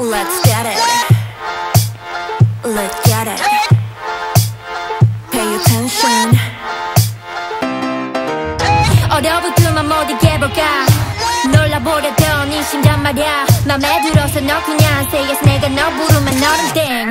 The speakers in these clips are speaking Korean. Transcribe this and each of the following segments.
Let's get it. Let's get it. Pay attention. 얼어붙으면 못 이겨볼까. 놀라보려던 이 심장 말야. 맘에 들어서 너 그냥 say yes. 내가 너 부르면 너는 땡.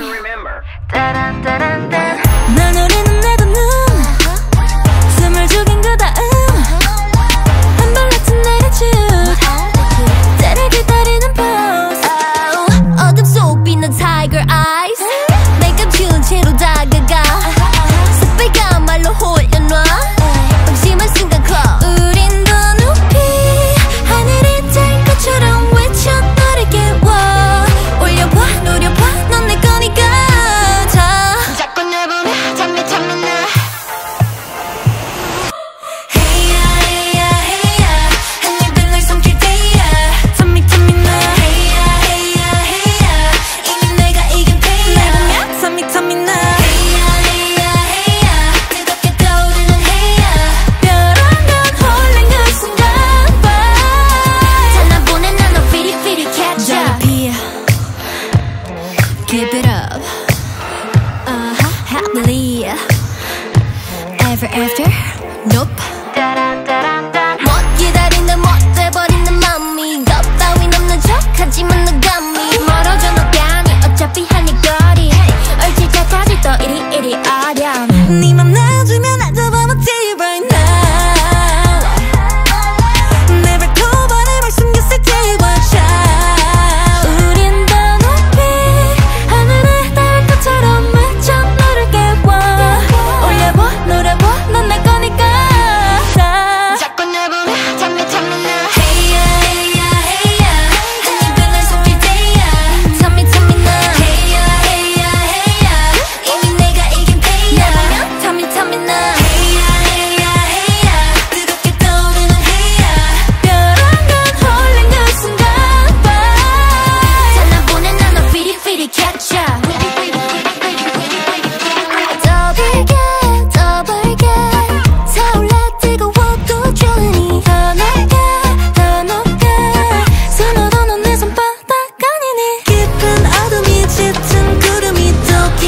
널 노리는 내 두 눈. 숨을 죽인 그 다음 한발 같은 내가 쭉 때를 기다리는 pose. 어둠 속 빛난 tiger eyes. 내 감춘 채로 다가가 새빨간 말로 홀려놔. 방심한 순간 call. 우린 더 높이 하늘이 닿을 것처럼 외쳐 너를 깨워. 올려봐 노려봐 넌 내 거니까. 자 자꾸 날 보며 잠이 참는 나. Keep it up, happily ever after. Nope. 못 기다린다 못 돼버리는 맘이 겁 따윈 없는 척 하지만 너 감히 멀어져 너 감히 어차피 할 일 거리. 얼질 때까지 또 이리 어렴. 네 맘 놔주면 안 잡아먹지 right now. Never go but never 숨겼을 때 watch out.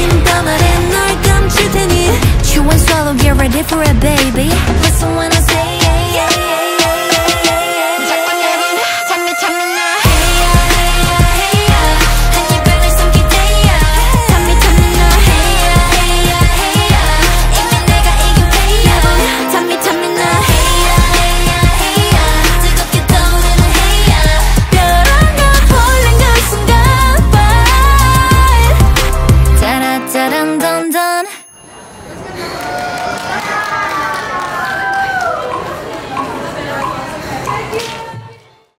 Ready for it, baby. Listen when I say